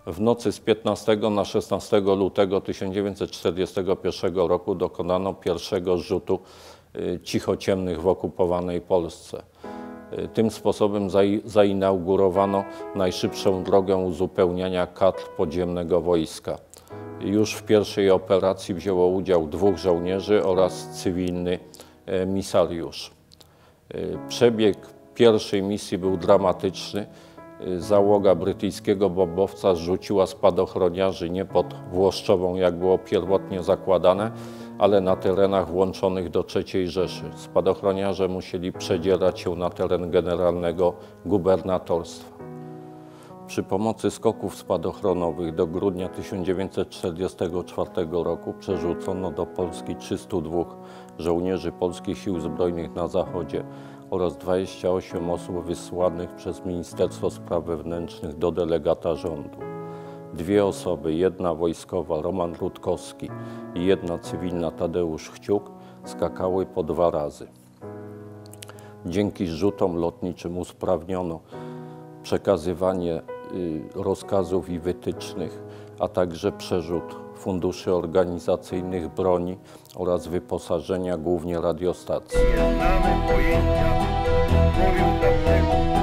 W nocy z 15 na 16 lutego 1941 roku dokonano pierwszego zrzutu cichociemnych w okupowanej Polsce. Tym sposobem zainaugurowano najszybszą drogę uzupełniania kadr podziemnego wojska. Już w pierwszej operacji wzięło udział 2 żołnierzy oraz cywilny misariusz. Przebieg pierwszej misji był dramatyczny. Załoga brytyjskiego bombowca zrzuciła spadochroniarzy nie pod Włoszczową, jak było pierwotnie zakładane, ale na terenach włączonych do III Rzeszy. Spadochroniarze musieli przedzierać się na teren generalnego gubernatorstwa. Przy pomocy skoków spadochronowych do grudnia 1944 roku przerzucono do Polski 302 żołnierzy polskich sił zbrojnych na zachodzie oraz 28 osób wysłanych przez Ministerstwo Spraw Wewnętrznych do delegata rządu. 2 osoby, jedna wojskowa, Roman Rutkowski, i jedna cywilna, Tadeusz Chciuk, skakały po 2 razy. Dzięki zrzutom lotniczym usprawniono przekazywanie rozkazów i wytycznych, a także przerzut funduszy organizacyjnych, broni oraz wyposażenia, głównie radiostacji. Nie znamy pojęcia, mówił tam